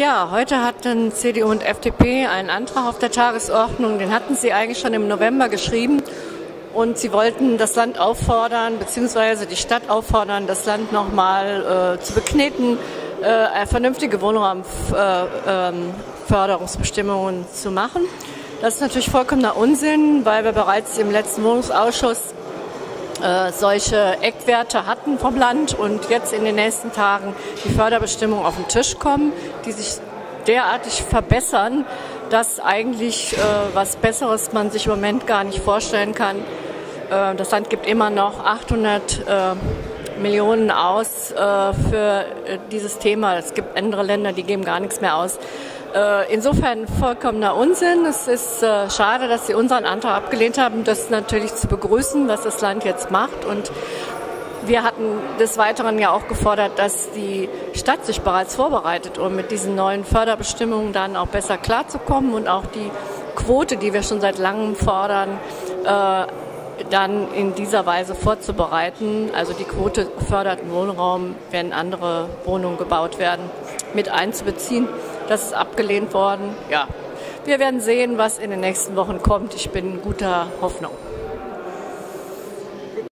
Ja, heute hatten CDU und FDP einen Antrag auf der Tagesordnung. Den hatten sie eigentlich schon im November geschrieben. Und sie wollten das Land auffordern, beziehungsweise die Stadt auffordern, das Land nochmal zu bekneten, vernünftige Wohnraumförderungsbestimmungen zu machen. Das ist natürlich vollkommener Unsinn, weil wir bereits im letzten Wohnungsausschuss solche Eckwerte hatten vom Land und jetzt in den nächsten Tagen die Förderbestimmungen auf den Tisch kommen, die sich derartig verbessern, dass eigentlich was Besseres man sich im Moment gar nicht vorstellen kann. Das Land gibt immer noch 800 Millionen aus für dieses Thema. Es gibt andere Länder, die geben gar nichts mehr aus. Insofern vollkommener Unsinn. Es ist schade, dass Sie unseren Antrag abgelehnt haben. Das ist natürlich zu begrüßen, was das Land jetzt macht. Und wir hatten des Weiteren ja auch gefordert, dass die Stadt sich bereits vorbereitet, um mit diesen neuen Förderbestimmungen dann auch besser klarzukommen und auch die Quote, die wir schon seit langem fordern, dann in dieser Weise vorzubereiten. Also die Quote geförderten Wohnraum, wenn andere Wohnungen gebaut werden, mit einzubeziehen. Das ist abgelehnt worden. Ja, wir werden sehen, was in den nächsten Wochen kommt. Ich bin guter Hoffnung.